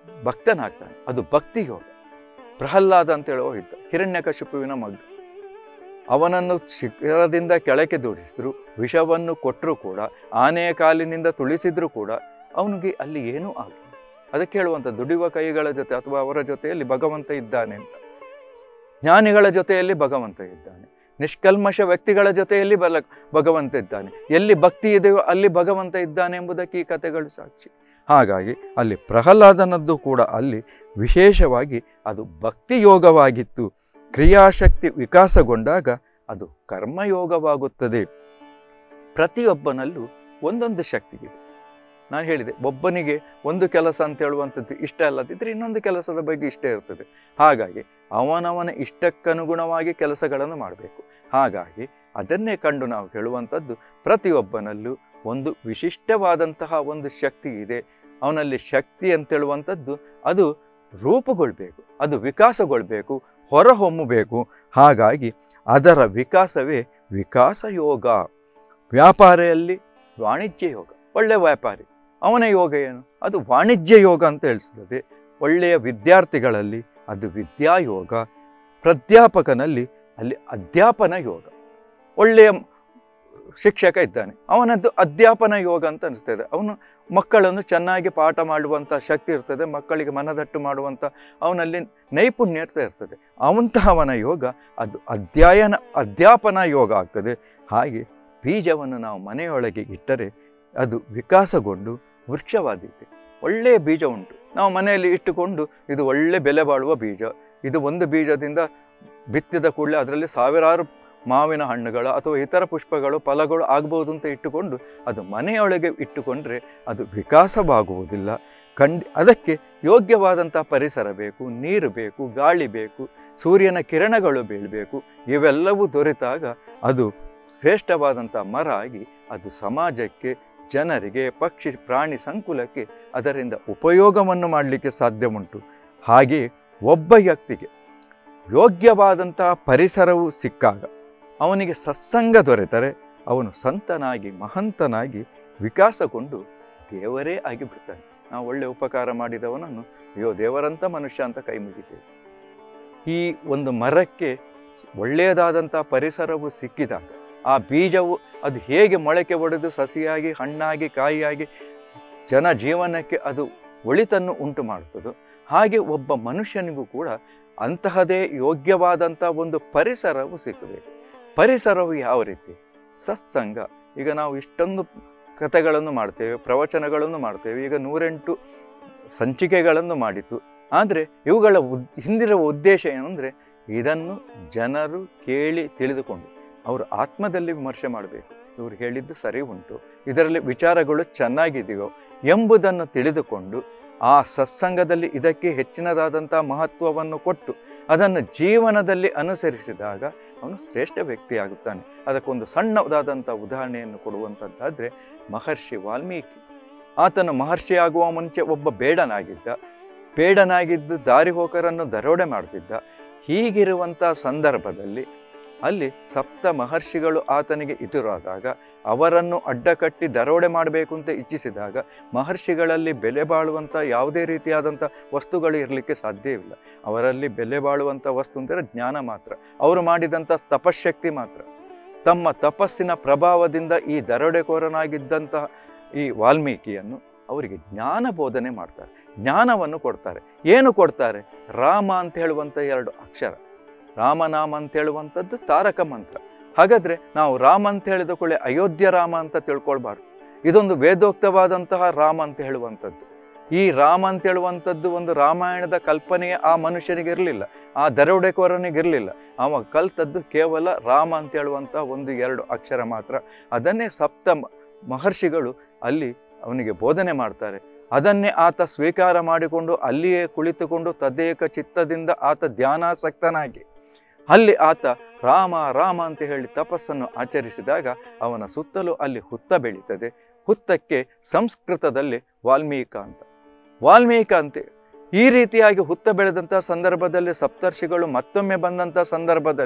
Speaker 1: ಭಕ್ತನಾಗ್ತಾನೆ. ಅದು ಭಕ್ತಿ ಯೋಗ. ಪ್ರಹ್ಲಾದ ಅಂತ ಹೇಳುವ ಇದ್ದ, ಹಿರಣ್ಯಕಶಿಪುವಿನ ಮಗ. ಅವನನ್ನು ಶಿಖರದಿಂದ ಕೆಳಕ್ಕೆ ದೂಡಿಸಿದ್ರು, ವಿಷವನ್ನು ಕೊಟ್ಟರೂ ಕೂಡ, ಆನೆಯ ಕಾಲಿನಿಂದ ತುಳಿಸಿದ್ರು ಕೂಡ ಅವನಿಗೆ ಅಲ್ಲಿ ಏನೂ ಆಗಲಿಲ್ಲ. ಅದಕ್ಕೆ ಹೇಳುವಂಥ ದುಡಿಯುವ ಕೈಗಳ ಜೊತೆ ಅಥವಾ ಅವರ ಜೊತೆಯಲ್ಲಿ ಭಗವಂತ ಇದ್ದಾನೆ ಅಂತ. ಜ್ಞಾನಿಗಳ ಜೊತೆಯಲ್ಲಿ ಭಗವಂತ ಇದ್ದಾನೆ, ನಿಷ್ಕಲ್ಮಶ ವ್ಯಕ್ತಿಗಳ ಜೊತೆಯಲ್ಲಿ ಭಗವಂತ ಇದ್ದಾನೆ. ಎಲ್ಲಿ ಭಕ್ತಿ ಇದೆಯೋ ಅಲ್ಲಿ ಭಗವಂತ ಇದ್ದಾನೆ ಎಂಬುದಕ್ಕೆ ಈ ಕಥೆಗಳು ಸಾಕ್ಷಿ. ಹಾಗಾಗಿ ಅಲ್ಲಿ ಪ್ರಹ್ಲಾದನದ್ದು ಕೂಡ ಅಲ್ಲಿ ವಿಶೇಷವಾಗಿ ಅದು ಭಕ್ತಿ ಯೋಗವಾಗಿತ್ತು. ಕ್ರಿಯಾಶಕ್ತಿ ವಿಕಾಸಗೊಂಡಾಗ ಅದು ಕರ್ಮಯೋಗವಾಗುತ್ತದೆ. ಪ್ರತಿಯೊಬ್ಬನಲ್ಲೂ ಒಂದೊಂದು ಶಕ್ತಿ ಇದೆ. ನಾನು ಹೇಳಿದೆ, ಒಬ್ಬನಿಗೆ ಒಂದು ಕೆಲಸ ಅಂತ ಹೇಳುವಂಥದ್ದು ಇಷ್ಟ ಅಲ್ಲದಿದ್ದರೆ ಇನ್ನೊಂದು ಕೆಲಸದ ಬಗ್ಗೆ ಇಷ್ಟ ಇರ್ತದೆ. ಹಾಗಾಗಿ ಅವನವನ ಇಷ್ಟಕ್ಕನುಗುಣವಾಗಿ ಕೆಲಸಗಳನ್ನು ಮಾಡಬೇಕು. ಹಾಗಾಗಿ ಅದನ್ನೇ ಕಂಡು ನಾವು ಹೇಳುವಂಥದ್ದು, ಪ್ರತಿಯೊಬ್ಬನಲ್ಲೂ ಒಂದು ವಿಶಿಷ್ಟವಾದಂತಹ ಒಂದು ಶಕ್ತಿ ಇದೆ. ಅವನಲ್ಲಿ ಶಕ್ತಿ ಅಂತೇಳುವಂಥದ್ದು ಅದು ರೂಪುಗೊಳ್ಬೇಕು, ಅದು ವಿಕಾಸಗೊಳ್ಬೇಕು, ಹೊರಹೊಮ್ಮಬೇಕು. ಹಾಗಾಗಿ ಅದರ ವಿಕಾಸವೇ ವಿಕಾಸ ಯೋಗ. ವ್ಯಾಪಾರಿಯಲ್ಲಿ ವಾಣಿಜ್ಯ ಯೋಗ, ಒಳ್ಳೆಯ ವ್ಯಾಪಾರಿ ಅವನ ಯೋಗ ಏನು? ಅದು ವಾಣಿಜ್ಯ ಯೋಗ ಅಂತ ಹೇಳಿಸ್ತದೆ. ಒಳ್ಳೆಯ ವಿದ್ಯಾರ್ಥಿಗಳಲ್ಲಿ ಅದು ವಿದ್ಯಾಯೋಗ, ಪ್ರಾಧ್ಯಾಪಕನಲ್ಲಿ ಅಲ್ಲಿ ಅಧ್ಯಾಪನ ಯೋಗ. ಒಳ್ಳೆಯ ಶಿಕ್ಷಕ ಇದ್ದಾನೆ, ಅವನದ್ದು ಅಧ್ಯಾಪನ ಯೋಗ ಅಂತ ಅನಿಸ್ತದೆ. ಅವನು ಮಕ್ಕಳನ್ನು ಚೆನ್ನಾಗಿ ಪಾಠ ಮಾಡುವಂಥ ಶಕ್ತಿ ಇರ್ತದೆ, ಮಕ್ಕಳಿಗೆ ಮನದಟ್ಟು ಮಾಡುವಂಥ ಅವನಲ್ಲಿ ನೈಪುಣ್ಯತೆ ಇರ್ತದೆ. ಅವಂತಹವನ ಯೋಗ ಅದು ಅಧ್ಯಾಪನ ಯೋಗ ಆಗ್ತದೆ. ಹಾಗೆ ಬೀಜವನ್ನು ನಾವು ಮನೆಯೊಳಗೆ ಇಟ್ಟರೆ ಅದು ವಿಕಾಸಗೊಂಡು ವೃಕ್ಷವಾದೀತೆ. ಒಳ್ಳೆಯ ಬೀಜ ಉಂಟು, ನಾವು ಮನೆಯಲ್ಲಿ ಇಟ್ಟುಕೊಂಡು ಇದು ಒಳ್ಳೆ ಬೆಲೆ ಬಾಳುವ ಬೀಜ, ಇದು ಒಂದು ಬೀಜದಿಂದ ಬಿತ್ತಿದ ಕೂಡಲೇ ಅದರಲ್ಲಿ ಸಾವಿರಾರು ಮಾವಿನ ಹಣ್ಣುಗಳು ಅಥವಾ ಇತರ ಪುಷ್ಪಗಳು ಫಲಗಳು ಆಗ್ಬೋದು ಅಂತ ಇಟ್ಟುಕೊಂಡು ಅದು ಮನೆಯೊಳಗೆ ಇಟ್ಟುಕೊಂಡ್ರೆ ಅದು ವಿಕಾಸವಾಗುವುದಿಲ್ಲ. ಅದಕ್ಕೆ ಯೋಗ್ಯವಾದಂಥ ಪರಿಸರ ಬೇಕು, ನೀರು ಬೇಕು, ಗಾಳಿ ಬೇಕು, ಸೂರ್ಯನ ಕಿರಣಗಳು ಬೀಳಬೇಕು. ಇವೆಲ್ಲವೂ ದೊರೆತಾಗ ಅದು ಶ್ರೇಷ್ಠವಾದಂಥ ಮರ ಆಗಿ ಅದು ಸಮಾಜಕ್ಕೆ, ಜನರಿಗೆ, ಪಕ್ಷಿ ಪ್ರಾಣಿ ಸಂಕುಲಕ್ಕೆ ಅದರಿಂದ ಉಪಯೋಗವನ್ನು ಮಾಡಲಿಕ್ಕೆ ಸಾಧ್ಯ ಉಂಟು. ಹಾಗೆ ಒಬ್ಬ ವ್ಯಕ್ತಿಗೆ ಯೋಗ್ಯವಾದಂತಹ ಪರಿಸರವು ಸಿಕ್ಕಾಗ, ಅವನಿಗೆ ಸತ್ಸಂಗ ದೊರೆತರೆ ಅವನು ಸಂತನಾಗಿ ಮಹಂತನಾಗಿ ವಿಕಾಸಗೊಂಡು ದೇವರೇ ಆಗಿಬಿಡ್ತಾನೆ. ನಾವು ಒಳ್ಳೆ ಉಪಕಾರ ಮಾಡಿದವನನ್ನು ಅಯ್ಯೋ ದೇವರಂಥ ಮನುಷ್ಯ ಅಂತ ಕೈ ಮುಗಿತೇವೆ. ಈ ಒಂದು ಮರಕ್ಕೆ ಒಳ್ಳೆಯದಾದಂಥ ಪರಿಸರವು ಸಿಕ್ಕಿದಾಗ ಆ ಬೀಜವು ಅದು ಹೇಗೆ ಮೊಳಕೆ ಒಡೆದು ಸಸಿಯಾಗಿ, ಹಣ್ಣಾಗಿ, ಕಾಯಿಯಾಗಿ ಜನಜೀವನಕ್ಕೆ ಅದು ಒಳಿತನ್ನು ಉಂಟು ಮಾಡುತ್ತದೋ, ಹಾಗೆ ಒಬ್ಬ ಮನುಷ್ಯನಿಗೂ ಕೂಡ ಅಂತಹದೇ ಯೋಗ್ಯವಾದಂಥ ಒಂದು ಪರಿಸರವು ಸಿಕ್ಕಬೇಕು. ಪರಿಸರವು ಯಾವ ರೀತಿ? ಸತ್ಸಂಗ. ಈಗ ನಾವು ಇಷ್ಟೊಂದು ಕಥೆಗಳನ್ನು ಮಾಡ್ತೇವೆ, ಪ್ರವಚನಗಳನ್ನು ಮಾಡ್ತೇವೆ, ಈಗ 108 ಸಂಚಿಕೆಗಳನ್ನು ಮಾಡಿತು. ಆದರೆ ಇವುಗಳ ಹಿಂದಿರುವ ಉದ್ದೇಶ ಏನಂದರೆ, ಇದನ್ನು ಜನರು ಕೇಳಿ ತಿಳಿದುಕೊಂಡು ಅವರು ಆತ್ಮದಲ್ಲಿ ವಿಮರ್ಶೆ ಮಾಡಬೇಕು. ಇವರು ಹೇಳಿದ್ದು ಸರಿ ಉಂಟು, ಇದರಲ್ಲಿ ವಿಚಾರಗಳು ಚೆನ್ನಾಗಿದೆಯೋ ಎಂಬುದನ್ನು ತಿಳಿದುಕೊಂಡು ಆ ಸತ್ಸಂಗದಲ್ಲಿ ಇದಕ್ಕೆ ಹೆಚ್ಚಿನದಾದಂಥ ಮಹತ್ವವನ್ನು ಕೊಟ್ಟು ಅದನ್ನು ಜೀವನದಲ್ಲಿ ಅನುಸರಿಸಿದಾಗ ಅವನು ಶ್ರೇಷ್ಠ ವ್ಯಕ್ತಿಯಾಗುತ್ತಾನೆ. ಅದಕ್ಕೊಂದು ಸಣ್ಣದಾದಂಥ ಉದಾಹರಣೆಯನ್ನು ಕೊಡುವಂಥದ್ದಾದರೆ ಮಹರ್ಷಿ ವಾಲ್ಮೀಕಿ. ಆತನು ಮಹರ್ಷಿಯಾಗುವ ಮುಂಚೆ ಒಬ್ಬ ಬೇಡನಾಗಿದ್ದು ದಾರಿ ಹೋಕರನ್ನು ದರೋಡೆ ಮಾಡ್ತಿದ್ದ. ಹೀಗಿರುವಂಥ ಸಂದರ್ಭದಲ್ಲಿ ಅಲ್ಲಿ ಸಪ್ತ ಮಹರ್ಷಿಗಳು ಆತನಿಗೆ ಎದುರಾದಾಗ ಅವರನ್ನು ಅಡ್ಡಕಟ್ಟಿ ದರೋಡೆ ಮಾಡಬೇಕು ಅಂತ ಇಚ್ಛಿಸಿದಾಗ ಮಹರ್ಷಿಗಳಲ್ಲಿ ಬೆಲೆ ಬಾಳುವಂಥ ಯಾವುದೇ ರೀತಿಯಾದಂಥ ವಸ್ತುಗಳು ಇರಲಿಕ್ಕೆ ಸಾಧ್ಯವಿಲ್ಲ. ಅವರಲ್ಲಿ ಬೆಲೆ ಬಾಳುವಂಥ ವಸ್ತು ಅಂದರೆ ಜ್ಞಾನ ಮಾತ್ರ, ಅವರು ಮಾಡಿದಂಥ ತಪಶಕ್ತಿ ಮಾತ್ರ. ತಮ್ಮ ತಪಸ್ಸಿನ ಪ್ರಭಾವದಿಂದ ಈ ದರೋಡೆಕೋರನಾಗಿದ್ದಂತಹ ಈ ವಾಲ್ಮೀಕಿಯನ್ನು ಅವರಿಗೆ ಜ್ಞಾನ ಬೋಧನೆ ಮಾಡ್ತಾರೆ, ಜ್ಞಾನವನ್ನು ಕೊಡ್ತಾರೆ. ಏನು ಕೊಡ್ತಾರೆ? ರಾಮ ಅಂತ ಹೇಳುವಂಥ 2 ಅಕ್ಷರ, ರಾಮನಾಮ ಅಂತ ಹೇಳುವಂಥದ್ದು ತಾರಕ ಮಂತ್ರ. ಹಾಗಾದರೆ ನಾವು ರಾಮ ಅಂತ ಹೇಳಿದ ಕೂಡಲೇ ಅಯೋಧ್ಯ ರಾಮ ಅಂತ ತಿಳ್ಕೊಳ್ಬಾರ್ದು. ಇದೊಂದು ವೇದೋಕ್ತವಾದಂತಹ ರಾಮ ಅಂತ ಹೇಳುವಂಥದ್ದು. ಈ ರಾಮ ಅಂತ ಹೇಳುವಂಥದ್ದು ಒಂದು ರಾಮಾಯಣದ ಕಲ್ಪನೆಯೇ ಆ ಮನುಷ್ಯನಿಗೆ ಇರಲಿಲ್ಲ, ಆ ದರೋಡೆಕೋರನಿಗಿರಲಿಲ್ಲ. ಅವ ಕಲ್ತದ್ದು ಕೇವಲ ರಾಮ ಅಂತ ಹೇಳುವಂಥ 1-2 ಅಕ್ಷರ ಮಾತ್ರ. ಅದನ್ನೇ ಸಪ್ತ ಮಹರ್ಷಿಗಳು ಅಲ್ಲಿ ಅವನಿಗೆ ಬೋಧನೆ ಮಾಡ್ತಾರೆ. ಅದನ್ನೇ ಆತ ಸ್ವೀಕಾರ ಮಾಡಿಕೊಂಡು ಅಲ್ಲಿಯೇ ಕುಳಿತುಕೊಂಡು ತದೇಕ ಚಿತ್ತದಿಂದ ಆತ ಧ್ಯಾನಾಸಕ್ತನಾಗಿ ಅಲ್ಲಿ ಆತ ರಾಮ ರಾಮ ಅಂತ ಹೇಳಿ ತಪಸ್ಸನ್ನು ಆಚರಿಸಿದಾಗ ಅವನ ಸುತ್ತಲೂ ಅಲ್ಲಿ ಹುತ್ತ ಬೆಳೀತದೆ. ಹುತ್ತಕ್ಕೆ ಸಂಸ್ಕೃತದಲ್ಲಿ ವಾಲ್ಮೀಕ ಅಂತ. ಈ ರೀತಿಯಾಗಿ ಹುತ್ತ ಬೆಳೆದಂಥ ಸಂದರ್ಭದಲ್ಲಿ ಸಪ್ತರ್ಷಿಗಳು ಮತ್ತೊಮ್ಮೆ ಬಂದಂಥ ಸಂದರ್ಭದಲ್ಲಿ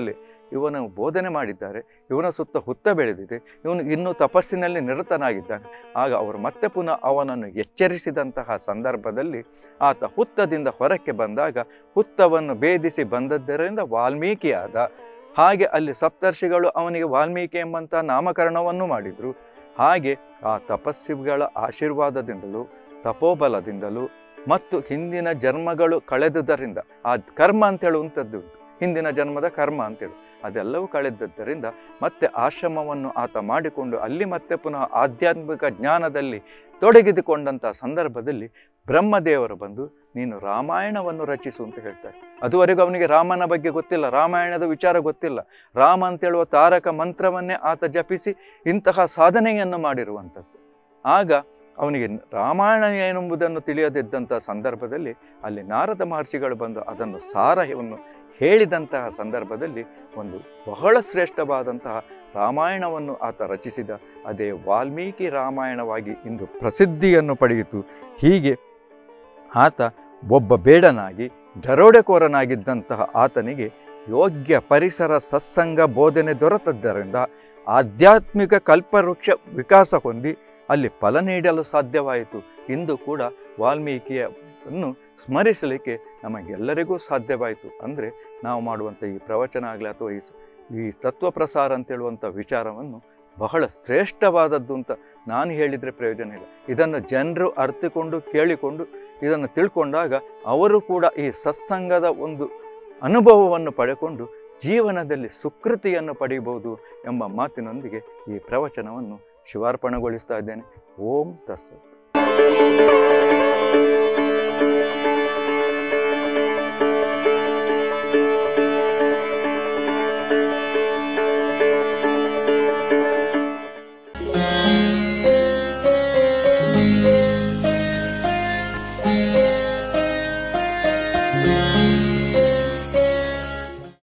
Speaker 1: ಇವನು ಬೋಧನೆ ಮಾಡಿದ್ದಾರೆ, ಇವನ ಸುತ್ತ ಹುತ್ತ ಬೆಳೆದಿದೆ, ಇವನು ಇನ್ನೂ ತಪಸ್ಸಿನಲ್ಲಿ ನಿರತನಾಗಿದ್ದಾನೆ. ಆಗ ಅವರು ಮತ್ತೆ ಪುನಃ ಅವನನ್ನು ಎಚ್ಚರಿಸಿದಂತಹ ಸಂದರ್ಭದಲ್ಲಿ ಆತ ಹುತ್ತದಿಂದ ಹೊರಕ್ಕೆ ಬಂದಾಗ ಹುತ್ತವನ್ನು ಭೇದಿಸಿ ಬಂದದ್ದರಿಂದ ವಾಲ್ಮೀಕಿಯಾದ. ಹಾಗೆ ಅಲ್ಲಿ ಸಪ್ತರ್ಷಿಗಳು ಅವನಿಗೆ ವಾಲ್ಮೀಕಿ ಎಂಬಂಥ ನಾಮಕರಣವನ್ನು ಮಾಡಿದರು. ಹಾಗೆ ಆ ತಪಸ್ವಿಗಳ ಆಶೀರ್ವಾದದಿಂದಲೂ ತಪೋಬಲದಿಂದಲೂ ಮತ್ತು ಹಿಂದಿನ ಜನ್ಮಗಳು ಕಳೆದುದರಿಂದ, ಆ ಕರ್ಮ ಅಂತೇಳುವಂಥದ್ದು ಉಂಟು, ಹಿಂದಿನ ಜನ್ಮದ ಕರ್ಮ ಅಂತೇಳಿ ಅದೆಲ್ಲವೂ ಕಳೆದದ್ದರಿಂದ ಮತ್ತೆ ಆಶ್ರಮವನ್ನು ಆತ ಮಾಡಿಕೊಂಡು ಅಲ್ಲಿ ಮತ್ತೆ ಪುನಃ ಆಧ್ಯಾತ್ಮಿಕ ಜ್ಞಾನದಲ್ಲಿ ತೊಡಗಿದುಕೊಂಡಂಥ ಸಂದರ್ಭದಲ್ಲಿ ಬ್ರಹ್ಮದೇವರು ಬಂದು ನೀನು ರಾಮಾಯಣವನ್ನು ರಚಿಸು ಅಂತ ಹೇಳ್ತಾರೆ. ಅದುವರೆಗೂ ಅವನಿಗೆ ರಾಮನ ಬಗ್ಗೆ ಗೊತ್ತಿಲ್ಲ, ರಾಮಾಯಣದ ವಿಚಾರ ಗೊತ್ತಿಲ್ಲ. ರಾಮ ಅಂತೇಳುವ ತಾರಕ ಮಂತ್ರವನ್ನೇ ಆತ ಜಪಿಸಿ ಇಂತಹ ಸಾಧನೆಯನ್ನು ಮಾಡಿರುವಂಥದ್ದು. ಆಗ ಅವನಿಗೆ ರಾಮಾಯಣ ಏನೆಂಬುದನ್ನು ತಿಳಿಯದಿದ್ದಂಥ ಸಂದರ್ಭದಲ್ಲಿ ಅಲ್ಲಿ ನಾರದ ಮಹರ್ಷಿಗಳು ಬಂದು ಅದನ್ನು ಸಾರವನ್ನು ಹೇಳಿದಂತಹ ಸಂದರ್ಭದಲ್ಲಿ ಒಂದು ಬಹಳ ಶ್ರೇಷ್ಠವಾದಂತಹ ರಾಮಾಯಣವನ್ನು ಆತ ರಚಿಸಿದ. ಅದೇ ವಾಲ್ಮೀಕಿ ರಾಮಾಯಣವಾಗಿ ಇಂದು ಪ್ರಸಿದ್ಧಿಯನ್ನು ಪಡೆಯಿತು. ಹೀಗೆ ಆತ ಒಬ್ಬ ಬೇಡನಾಗಿ ದರೋಡೆಕೋರನಾಗಿದ್ದಂತಹ ಆತನಿಗೆ ಯೋಗ್ಯ ಪರಿಸರ ಸತ್ಸಂಗ ಬೋಧನೆ ದೊರೆತದ್ದರಿಂದ ಆಧ್ಯಾತ್ಮಿಕ ಕಲ್ಪವೃಕ್ಷ ವಿಕಾಸ ಹೊಂದಿ ಅಲ್ಲಿ ಫಲ ನೀಡಲು ಸಾಧ್ಯವಾಯಿತು. ಇಂದು ಕೂಡ ವಾಲ್ಮೀಕಿಯನ್ನು ಸ್ಮರಿಸಲಿಕ್ಕೆ ನಮಗೆಲ್ಲರಿಗೂ ಸಾಧ್ಯವಾಯಿತು. ಅಂದರೆ ನಾವು ಮಾಡುವಂಥ ಈ ಪ್ರವಚನ ಆಗಲಿ ಅಥವಾ ಈ ತತ್ವ ಪ್ರಸಾರ ಅಂತೇಳುವಂಥ ವಿಚಾರವನ್ನು ಬಹಳ ಶ್ರೇಷ್ಠವಾದದ್ದು ಅಂತ ನಾನು ಹೇಳಿದರೆ ಪ್ರಯೋಜನ ಇಲ್ಲ. ಇದನ್ನು ಜನರು ಅರ್ಥಕೊಂಡು ಕೇಳಿಕೊಂಡು ಇದನ್ನು ತಿಳ್ಕೊಂಡಾಗ ಅವರು ಕೂಡ ಈ ಸತ್ಸಂಗದ ಒಂದು ಅನುಭವವನ್ನು ಪಡೆಕೊಂಡು ಜೀವನದಲ್ಲಿ ಸುಕೃತಿಯನ್ನು ಪಡೆಯಬಹುದು ಎಂಬ ಮಾತಿನೊಂದಿಗೆ ಈ ಪ್ರವಚನವನ್ನು ಶಿವಾರ್ಪಣೆಗೊಳಿಸ್ತಾ ಇದ್ದೇನೆ. ಓಂ ತತ್ಸತ್.